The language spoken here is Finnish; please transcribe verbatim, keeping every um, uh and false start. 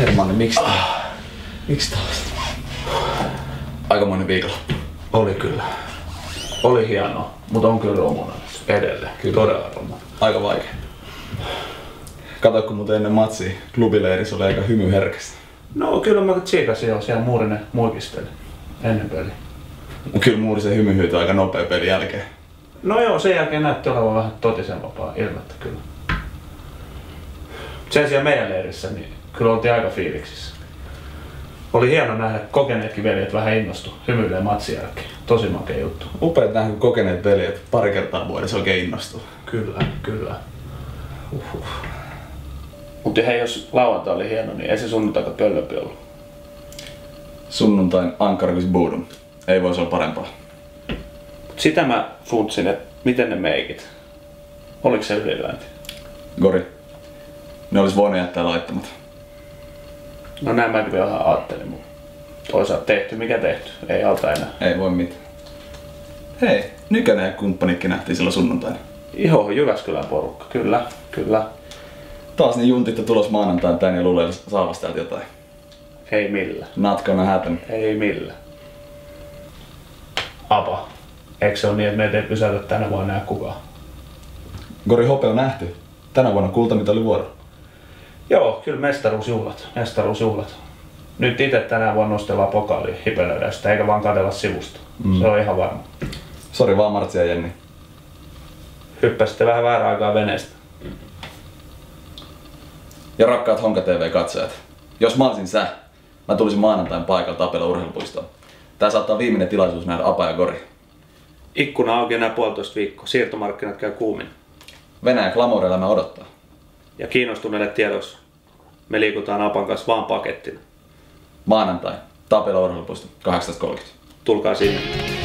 Hermanni, miksi tää? Ah, miksi tällaista? Aikamoinen viikonloppu. Oli kyllä. Oli hienoa, mutta on kyllä romuna edelleen. Kyllä. Todella romuna. Aika vaikea. Katoitko muuten ennen matsia, klubileirissä oli aika hymyherkästä. No kyllä mä tsiikasin jo, siellä Muurinen muikisteli ennen peliä. Mut kyllä Muurisen hymy hyytyi aika nopea pelin jälkeen. No joo, sen jälkeen näytti olevan vähän totisen vapaa ilmettä kyllä. Sen sijaan meidän leirissä niin kyllä oltiin aika fiiliksissä. Oli hieno nähdä, että kokeneetkin veljet vähän innostu hymyilee matsin jälkeen. Tosi makea juttu. Upeat nähdä, kun kokeneet veljet pari kertaa vuodessa oikein innostuu. Kyllä, kyllä. Uhuh. Mutta hei, jos lauantai oli hieno, niin ei se sunnuntaika pöllömpi ollut. Sunnuntain Ankarvis Boodum. Ei voisi olla parempaa. Sitä mä funtsin, että miten ne meikit. Oliko se ylilyönti? Gori. Ne olis voinut jättää laittamatta. No näin mäkin vähän ajattelin, mutta toisaalta tehty mikä tehty. Ei auta enää. Ei voi mitään. Hei, Nykänen ja kumppanitkin nähtiin silloin sunnuntaina. Iho, Jyväskylän porukka. Kyllä, kyllä. Taas niin juntit on tulos maanantain tän ja luulee saavas täältä jotain. Ei millä. Not gonna happen. Ei millä. Apa. Eikö se ole niin, että meitä ei pysäytä tänä vuonna enää kukaan? Gori Hope on nähty. Tänä vuonna kultamitali vuoro. Joo, kyllä mestaruusjuhlat. Mestaruusjuhlat. Nyt itse tänä vuonna nostellaan pokaalia hipelöidään sitä, eikä vaan katsella sivusta. Mm. Se on ihan varma. Sori vaan Martsi ja Jenni. Hyppäsitte vähän väärää aikaa veneestä. Ja rakkaat Honka T V-katsojat. Jos mä olisin sä, mä tulisin maanantain paikalla Tapella urheilupuistoon. Tää saattaa viimeinen tilaisuus nähdä Apa ja Gori. Ikkuna auki enää puolitoista viikkoa. Siirtomarkkinat käy kuumin. Venäjä glamour-elämä odottaa. Ja kiinnostuneille tiedossa. Me liikutaan Apan kanssa vaan pakettina. Maanantai, Tapella urheilupuisto, kahdeksantoista kolmekymmentä. Tulkaa sinne.